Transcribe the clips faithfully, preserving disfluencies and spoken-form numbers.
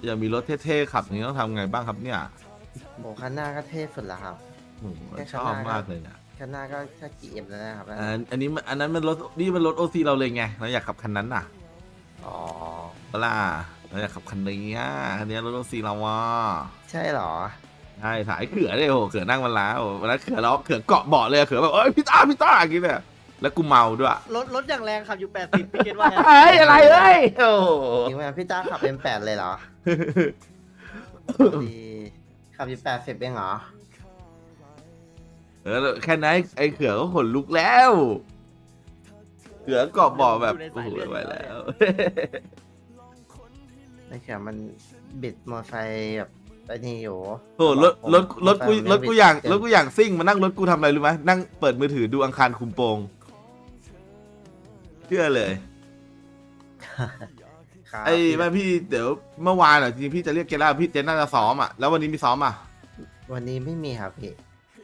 อยากมีรถเท่ๆขับอย่างนี้ต้องทำไงบ้างครับเนี่ยโอ้คันหน้าก็เท่สุดแล้วครับผมแค่ชอบคันหน้าก็มากเลยเนี่ยคันหน้าก็แค่กี่เอ็มแล้วนะครับนั่นอัน่ะนอันนี้มันอันนั้นมันรถนี่มันรถโอซีเราเลยไงเราอยากขับคันนั้นน่ะอ๋อเวล่าเราอยากขับคันนี้อ่ะคันนี้รถโอซีเราว่ะใช่เหรอใช่ถ่ายเขือเลยโหเขือนั่งมันแล้ววันนั้นเขือเราเขือเกาะเบาะเลยเขือแบบเอ้ยพี่ตาพี่ตาอย่างงี้เลยแล้วกูเมาด้วยรถรถอย่างแรงขับอยู่แปดสิบพี่เกณฑ์ว่าไงเฮ้ยอะไรเอ้ยโอ้โหจริงไหมพี่จ้าขับเอ็มแปดเลยเหรอดีขับอยู่แปดสิบเองเหรอเออแค่นั้นไอ้เขือก็ขนลุกแล้วเขือเกาะเบาะแบบโอ้โหไปแล้วไอ้เขียมันบิดมอไซค์แบบไอ้นี่อยู่โอ้รถรถรถกูรถกูอย่างรถกูอย่างซิ่งมานั่งรถกูทำอะไรรู้ไหมนั่งเปิดมือถือดูอังคารคุมโปงเชื่อเลยไอ้แม่พี่เดี๋ยวเมื่อวานอ่ะจริงพี่จะเรียกเกล่าพี่เจนน่าจะซ้อมอ่ะแล้ววันนี้มีซ้อมอ่ะวันนี้ไม่มีครับพี่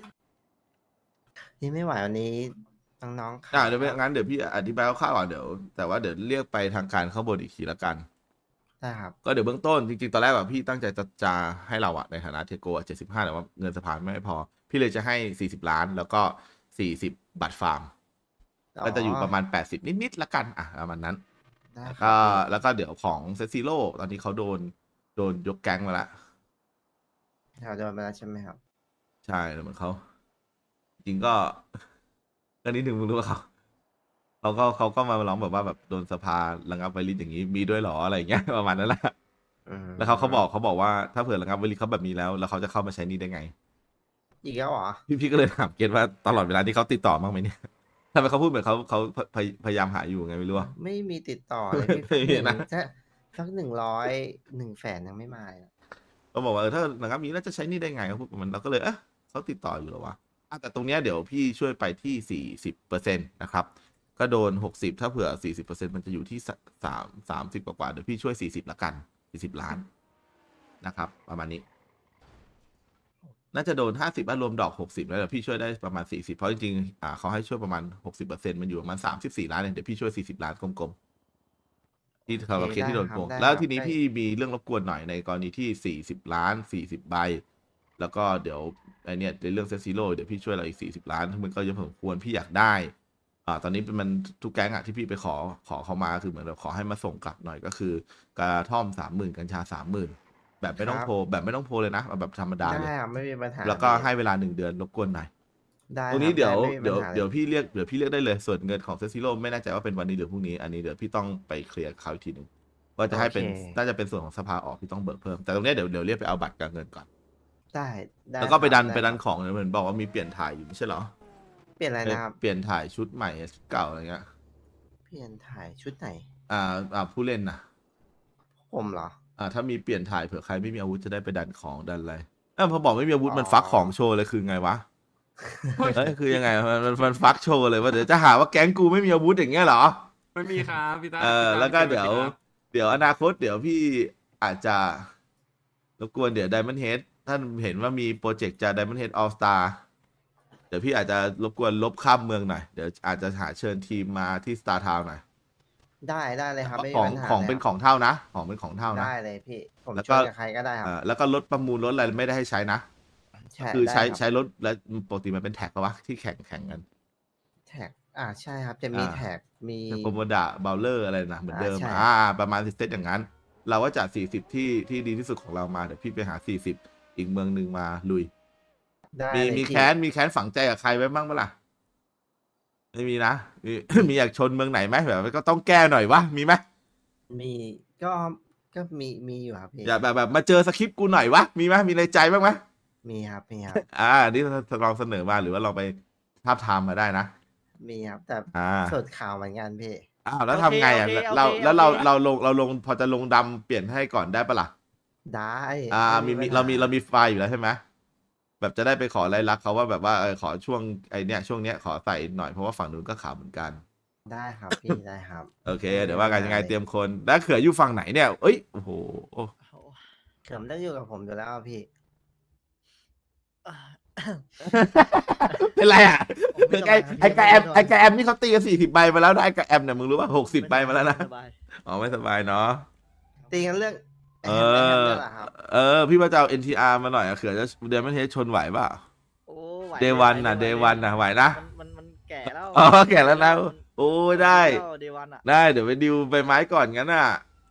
นี่ไม่ไหววันนี้น้องๆอ่าเดี๋ยวงั้นเดี๋ยวพี่อธิบายคร่าวๆก่อนเดี๋ยวแต่ว่าเดี๋ยวเรียกไปทางการข้างบนอีกทีละกันได้ครับก็เดี๋ยวเบื้องต้นจริงๆตอนแรกแบบพี่ตั้งใจจะจะให้เราอะในฐานะเทโกเจ็ดสิบห้าแต่ว่าเงินสภาไม่พอพี่เลยจะให้สี่สิบล้านแล้วก็สี่สิบบัตรฟาร์มก็จะอยู่ประมาณแปดสิบนิดๆละกันอ่ะประมาณนั้นก็แล้วก็เดี๋ยวของเซซิโร่ตอนนี้เขาโดนโดนยกแก๊งมาละเขาโดนไปแล้วใช่ไหมครับใช่เหมือนเขาจริงก็ก็นิดนึงมึงรู้ว่าเขาเขาก็เขาก็มาร้องแบบว่าแบบโดนสภาระงับไวริสอย่างนี้มีด้วยหรออะไรอย่างเงี้ยประมาณนั้นแหละแล้วเขาเขาบอกเขาบอกว่าถ้าเผื่อระงับไวริสเขาแบบนี้แล้วแล้วเขาจะเข้ามาใช้นี่ได้ไงอีกแล้วเหรอพี่พี่ก็เลยถามเกณฑ์ว่าตลอดเวลาที่เขาติดต่อบ้างไหมเนี่ยทำไมเขาพูดเหมือนเขาเขาพยายามหาอยู่ไงไม่รู้ไม่มีติดต่อเลยพี่นะสักหนึ่งร้อยหนึ่งแสนยังไม่มาเขาบอกว่าเออถ้าระงับนี้แล้วจะใช้นี่ได้ไงเขาพูดมันเราก็เลยเออเขาติดต่ออยู่หรอวะแต่ตรงเนี้ยเดี๋ยวพี่ช่วยไปที่สี่สิบเปอร์เซ็นต์นะครับก็โดนหกสิบถ้าเผื่อสี่สิบเปอร์เซ็นต์มันจะอยู่ที่สามสามสิบกว่าเดี๋ยวพี่ช่วยสี่สิบละกันสี่สิบล้านนะครับประมาณนี้น่าจะโดนห้าสิบรวมดอกหกสิบแล้วเดี๋ยวพี่ช่วยได้ประมาณสี่สิบเพราะจริงๆอ่าเขาให้ช่วยประมาณหกสิบเปอร์เซ็นต์มันอยู่ประมาณสามสิบสี่ล้านเนี่ยเดี๋ยวพี่ช่วยสี่สิบล้านกลมๆที่เราเคสที่โดนโกงแล้วทีนี้พี่มีเรื่องรบกวนหน่อยในกรณีที่สี่สิบล้านสี่สิบใบแล้วก็เดี๋ยวไอเนี้ยในเรื่องเซซิโร่เดี๋ยวพี่ช่วยเราอีกสี่สิบล้านมันก็ยังสมควรพี่อยากได้อ่าตอนนี้เป็นมันทุกแก๊งอะที่พี่ไปขอขอเขามาคือเหมือนแบบขอให้มาส่งกลับหน่อยก็คือกระท่อมสามหมื่นกัญชาสามหมื่นแบบไม่ต้องโพแบบไม่ต้องโพเลยนะแบบธรรมดาเลยไม่มีปัญหาแล้วก็ให้เวลาหนึ่งเดือนรบกวนหน่อยตรงนี้เดี๋ยวเดี๋ยวเดี๋ยวพี่เรียกเดี๋ยวพี่เรียกได้เลยส่วนเงินของเซซิโร่ไม่แน่ใจว่าเป็นวันนี้หรือพรุ่งนี้อันนี้เดี๋ยวพี่ต้องไปเคลียร์เขาอีกทีหนึ่งว่าจะให้เป็นน่าจะเป็นส่วนของสภาออกพี่ต้องเบิกเพิ่มแต่ตรงนี้เดี๋ยวเดี๋ยวเรียกไปเอาบัตรกับเงินก่อนได้แล้วก็ไปดันไปดันของเหมือนบอกว่ามีเปลี่ยนถ่ายอยู่ไม่ใช่เหรอเปลี่ยนอะไรนะครับเปลี่ยนถ่ายชุดใหม่ชุดเก่าอะไรเงี้ยเปลี่ยนถ่ายชุดไหนอ่าอ่าผู้เล่นนะผมเหรออ่าถ้ามีเปลี่ยนถ่ายเผื่อใครไม่มีอาวุธจะได้ไปดันของดันอะไรเออพอบอกไม่มีอาวุธมันฟักของโชว์เลยคือไงวะเฮ้ยคือยังไงมันมันฟักโชว์เลยว่าเดี๋ยวจะหาว่าแก๊งกูไม่มีอาวุธอย่างเงี้ยเหรอไม่มีครับพี่ตาเออแล้วก็เดี๋ยวเดี๋ยวอนาคตเดี๋ยวพี่อาจจะรบกวนเดี๋ยว Diamond Head ท่านเห็นว่ามีโปรเจกต์จะ Diamond Head All Star เดี๋ยวพี่อาจจะรบกวนลบข้ามเมืองหน่อยเดี๋ยวอาจจะหาเชิญทีมมาที่ Star Town หน่อยได้ได้เลยครับของของเป็นของเท่านะของเป็นของเท่านะได้เลยพี่ผมช่วยกับใครก็ได้ครับแล้วก็รถประมูลรถอะไรไม่ได้ให้ใช้นะคือใช้ใช้รถแล้วปกติมันเป็นแท็กปะวะที่แข่งแข่งกันแท็กอ่าใช่ครับจะมีแท็กมีโคโมดะเบลเลอร์อะไรนะเหมือนเดิมอ่าประมาณสิบเซตอย่างนั้นเราว่าจัดสี่สิบที่ที่ดีที่สุดของเรามาเดี๋ยวพี่ไปหาสี่สิบอีกเมืองหนึ่งมาลุยมีมีแค้นมีแค้นฝังใจกับใครไว้บ้างปะล่ะไม่มีนะมีมีอยากชนเมืองไหนไหมแบบก็ต้องแก้หน่อยวะมีไหมมีก็ก็มีมีอยู่ครับพี่อยากแบบแบบมาเจอสคริปต์กูหน่อยวะมีไหมมีในใจบ้างไหมมีครับมีครับอ่านี่ลองเสนอมาหรือว่าเราไปทาบทามมาได้นะมีครับแต่สดข่าวเหมือนกันพี่อ้าวแล้วทำไงอ่ะเราแล้วเราเราลงเราลงพอจะลงดำเปลี่ยนให้ก่อนได้ปะล่ะได้อ่ามีมีเรามีเรามีไฟล์อยู่แล้วใช่ไหมแบบจะได้ไปขอรายลักษณ์เขาว่าแบบว่าเออขอช่วงไอเนี้ยช่วงเนี้ยขอใส่หน่อยเพราะว่าฝั่งนู้นก็ขาวเหมือนกันได้ครับพี่ได้ครับโอเคเดี๋ยวว่ากันยังไงเตรียมคนแล้วเขืออยู่ฝั่งไหนเนี่ยเอ้ยโอ้โหเขือได้อยู่กับผมอยู่แล้วพี่เป็นไรอ่ะไอไอกระแอมไอกระแอมนี่เขาตีกันสี่สิบใบมาแล้วนะไอกระแอมเนี่ยมึงรู้ป่ะหกสิบใบมาแล้วนะอ๋อไม่สบายเนาะตีกันเรื่องแอมแอมเนี่ยเหรอครับเออพี่ว่าจะเอา เอ็น ที อาร์ มาหน่อยอะเขื่อจะเดมอนเฮดชนไหวป่ะโอ้ไหวเดลยวันไหน่ะลเดยวันน่ะไหวนะมันมันมันแก่แล้วอ๋อแก่แล้วนะโอ้ได้เดวันอ่ะได้เดี๋ยวไปดิวใบไม้ก่อนงั้นน่ะ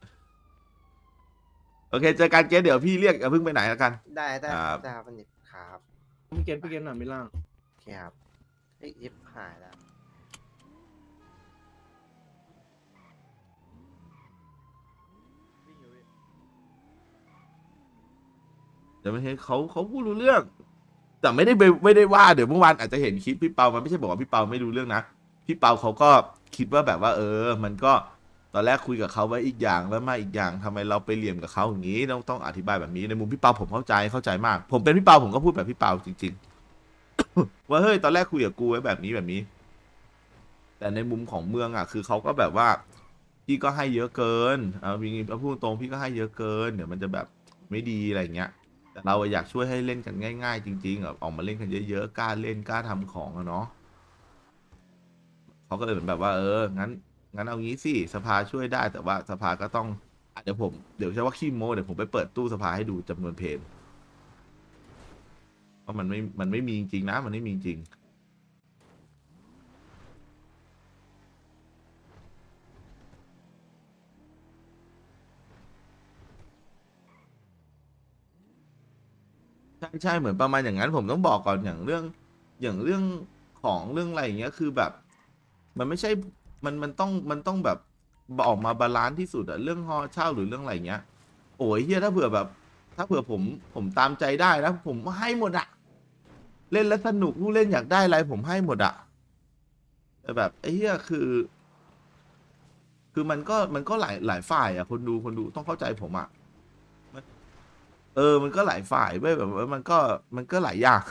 โอเคเจอกันเกสเดี๋ยวพี่เรียกอย่าเพิ่งไปไหนแล้วกันได้ได้ครับได้ครับวันนี้ครับพี่เกณฑ์พี่เกณฑ์หน่อยไม่ล่างโอเคครับเฮ้ยยิบหายแล้วเดี๋ยวไม่เห็นเขาเขาพูดรู้เรื่อง แต่ไม่ได้ไปไม่ได้ว่าเดี๋ยวเมื่อวานอาจจะเห็นคลิปพี่เปามันไม่ใช่บอกว่าพี่เปาไม่รู้เรื่องนะพี่เปาเขาก็คิดว่าแบบว่า เออ มันก็ตอนแรกคุยกับเขาไว้อีกอย่างแล้วมาอีกอย่างทำไมเราไปเหลี่ยมกับเขาอย่างนี้ต้องต้องอธิบายแบบนี้ในมุมพี่เปาผมเข้าใจเข้าใจมาก ผมเป็นพี่เปาผมก็พูดแบบพี่เปาจริง ๆ ว่าเฮ้ยตอนแรกคุยกับกูไว้แบบนี้แบบนี้ แต่ในมุมของเมืองอ่ะ คือเขาก็แบบว่าพี่ก็ให้เยอะเกินเอาจริงๆพูดตรงพี่ก็ให้เยอะเกินเดี๋ยวมันจะแบบไม่ดีอะไรอย่างเงี้ย แต่เราอยากช่วยให้เล่นกันง่ายๆจริงๆแบบออกมาเล่นกันเยอะๆกล้าเล่นกล้าทำของอะเนาะเขาก็เลยเหมือนแบบว่าเอองั้นงั้นเอางี้สิสภาช่วยได้แต่ว่าสภาก็ต้องเดี๋ยวผมเดี๋ยวใช่ว่าขี้โม้เดี๋ยวผมไปเปิดตู้สภาให้ดูจำนวนเพจว่ามันไม่มันไม่มีจริงๆนะมันไม่มีจริงใช่ใช่เหมือนประมาณอย่างนั้นผมต้องบอกก่อนอย่างเรื่องอย่างเรื่องของเรื่องอะไรอย่างเงี้ยคือแบบ มันไม่ใช่มันมันต้องมันต้องแบบออกมาบาลานซ์ที่สุดอะเรื่องฮอเช่าหรือเรื่องอะไรเงี้ยโอ้ยเฮียถ้าเผื่อแบบ ถ้าเผื่อผมผมตามใจได้นะผมให้หมดอะเล่นแล้วสนุกผู้เล่นอยากได้อะไรผมให้หมดอะแต่แบบไอ้เฮียคือ คือมันก็มันก็หลายหลายฝ่ายอะคนดูคนดูต้องเข้าใจผมอะมันเออมันก็หลายฝ่ายเว้ยแบบว่ามันก็มันก็หลายอย่าง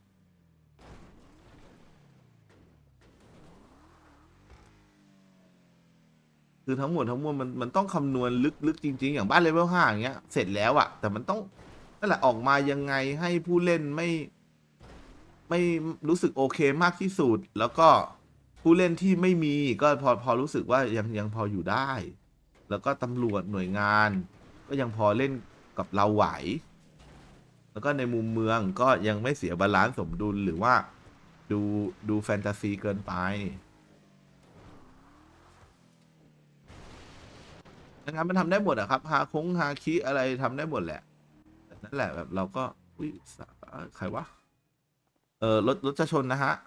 คือทั้งหมดทั้งมวลมันมันต้องคำนวณลึกลึกจริงๆอย่างบ้านเลเวลห้าอย่างเงี้ยเสร็จแล้วอะแต่มันต้องนั่นแหละออกมายังไงให้ผู้เล่นไม่ไม่รู้สึกโอเคมากที่สุด แล้วก็ผู้เล่นที่ไม่มีก็พอพอรู้สึกว่ายังยังพออยู่ได้ แล้วก็ตำรวจหน่วยงาน ก็ยังพอเล่นกับเราไหว แล้วก็ในมุมเมืองก็ยังไม่เสียบาลานซ์สมดุลหรือว่าดูดูแฟนตาซีเกินไป งานมันทำได้หมดอะครับฮาคงฮาคิอะไรทำได้หมดแหละแต่นั่นแหละแบบเราก็อุ้ยสะใครวะเออรถรถจะชนนะฮะ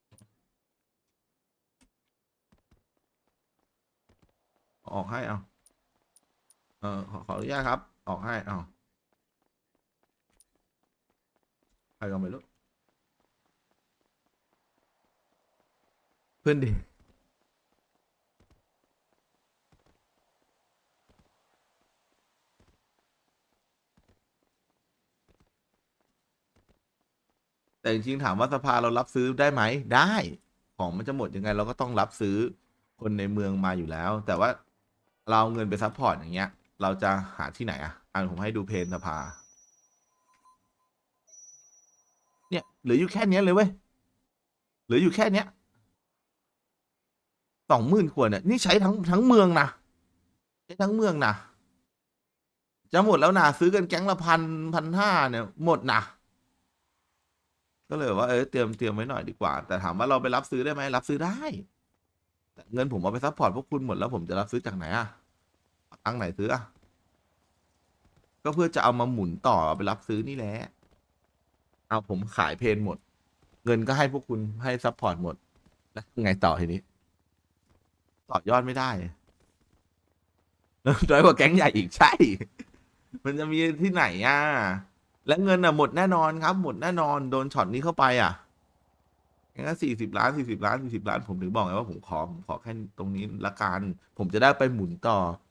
ออกให้เอาเออขอขออนุญาตครับ ออกให้เอาใครก็ไม่รู้เพื่อนดีแต่จริงๆถามว่าสภาเรารับซื้อได้ไหมได้ของมันจะหมดยังไงเราก็ต้องรับซื้อคนในเมืองมาอยู่แล้ว แต่ว่าเราเอาเงินไปซัพพอร์ตอย่างเงี้ย เราจะหาที่ไหนอ่ะอ่านผมให้ดูเพนสภาเนี่ยเหลืออยู่แค่เนี้ยเลยเว้ยเหลืออยู่แค่เนี้ยสองหมื่นขวดเนี่ยนี่ใช้ทั้งทั้งเมืองนะใช้ทั้งเมืองนะจะหมดแล้วนะซื้อกันแก๊งละพันพันห้าเนี่ยหมดนะก็เลยว่าเออเตรียมเตรียมไว้หน่อยดีกว่า แต่ถามว่าเราไปรับซื้อได้ไหมรับซื้อได้แต่เงินผมเอาไปซัพพอร์ตพวกคุณหมดแล้วผมจะรับซื้อจากไหนอะตังค์ไหนซื้ออะก็เพื่อจะเอามาหมุนต่อเอาไปรับซื้อนี่แหละเอาผมขายเพนหมด เงินก็ให้พวกคุณให้ซัพพอร์ตหมดแล้วไงต่อทีนี้ต่อยอดไม่ได้น้อยกว่าแก๊งใหญ่อีกใช่ มันจะมีที่ไหนอ่ะและเงินอ่ะหมดแน่นอนครับ หมดแน่นอนโดนช็อตนี้เข้าไปอ่ะงั้นสี่สิบล้านสี่สิบล้านสี่สิบล้านผมถึงบอกไงว่าผมขอผมขอแค่ตรงนี้ละกันผมจะได้ไปหมุนต่อ